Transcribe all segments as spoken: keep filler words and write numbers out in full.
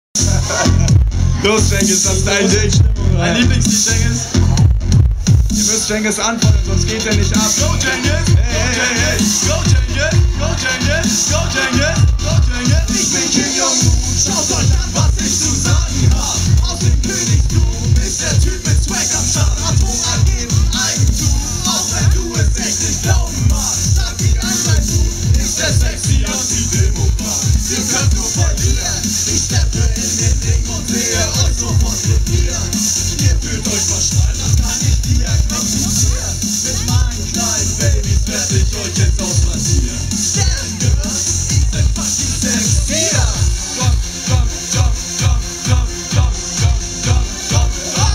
Los, Cengiz, das ist dein Ding. Mein Lieblingslied, Cengiz. Ihr müsst Cengiz anfeuern, sonst geht er nicht ab. Go, Cengiz! Hey, hey, hey, hey! Go, Cengiz! Go, Cengiz! Go, Cengiz! Go, Cengiz! Ich bin King Jong-un, schaut euch an, was ich zu sagen hab. Aus dem Königtum ist der Typ mit Swag am Start. Atomraketen, Eigentum, auch wenn du es echt nicht glauben magst. Sag wie ein sein Du, ist der sexy Antidemokrat. Ihr könnt nur verlieren, ich steppe in den Ring und sehe euch sofort regieren. Ihr fühlt euch verstrahlt, das kann ich diagnostizieren. Mit meinen kleinen Babys werd ich euch jetzt ausrasieren. Damn girls, ich bin fucking sexy. Jump, jump, jump, jump, jump, jump, jump, jump, jump,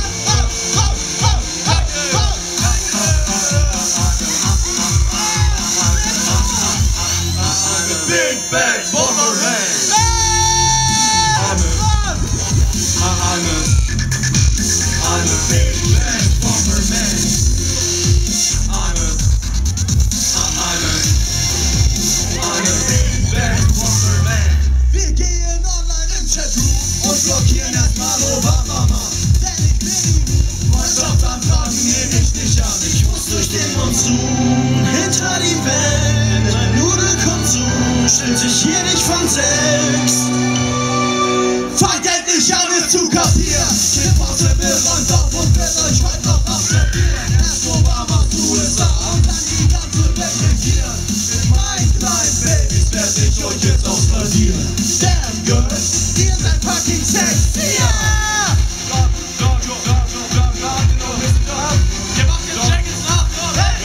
I'm a big bad bomber man. I'm a, I'm a, I'm a big bad bomber man. I'm a, I'm a, I'm a big bad bomber man. Wir gehen online im Chatroom und blockieren erstmal Obama. Denn ich bin immun, Freundschaftsanfragen nehme ich nicht an. Ich muss durch den Monsun hinter die Welt. Mein Nudelkonsum stellt sich hier nicht von selbst. Fangt endlich an, es zu kapieren. Impossible räumt auf und wird euch heute noch abservieren. Erst Obamas U S A und dann die ganze Welt regieren. Mit meinen kleinen Babys werd ich euch jetzt ausradieren. Damn girls, ihr seid fucking sexy. Yeah! Drop, drop, drop, drop, drop, drop, drop, you know, listen up. Ihr macht jetzt Cengiz nach, hey!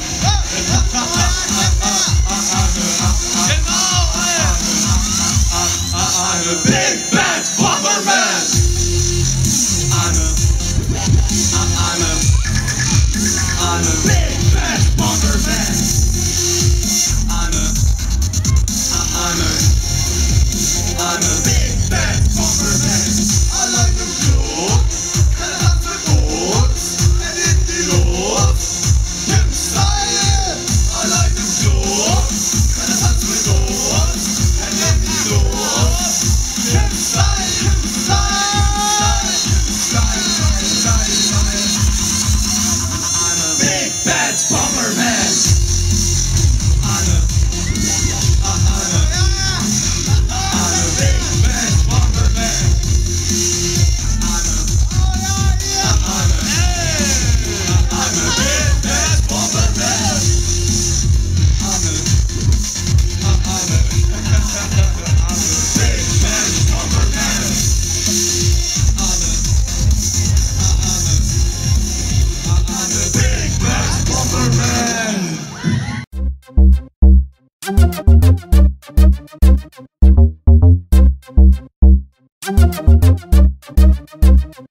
I'm a big bad bomber man. I'm a, I'm a, I'm a big bad bomber man. I'm a, I'm a, I'm a big bad bomber man. I like them clothes, and I have the boats, and in the Luft, im Style. I like them clothes, and I have the boats, and in the Luft. Bomber man. I'm a, I'm a, I'm a big bad bomber man. I'm a, I'm a, I'm a big bad bomber man. I'm a, I'm a, I'm a big bad bomber man. I'm a, I'm a, I'm a big bad bomber man.